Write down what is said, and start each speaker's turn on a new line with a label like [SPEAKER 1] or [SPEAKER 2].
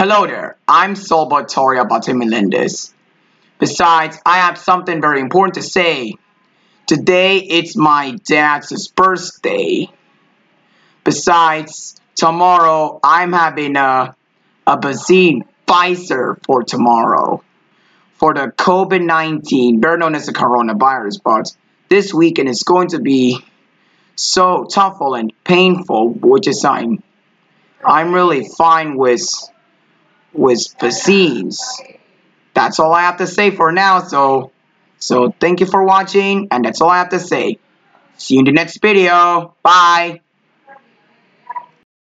[SPEAKER 1] Hello there, I'm Salvatore Abate Melendez. Besides, I have something very important to say. Today it's my dad's birthday. Besides, tomorrow I'm having a vaccine Pfizer for tomorrow. For the COVID-19, better known as the coronavirus, but this weekend is going to be so tough and painful, which is I'm really fine with vaccines. That's all I have to say for now. So thank you for watching, and that's all I have to say. See you in the next video. Bye.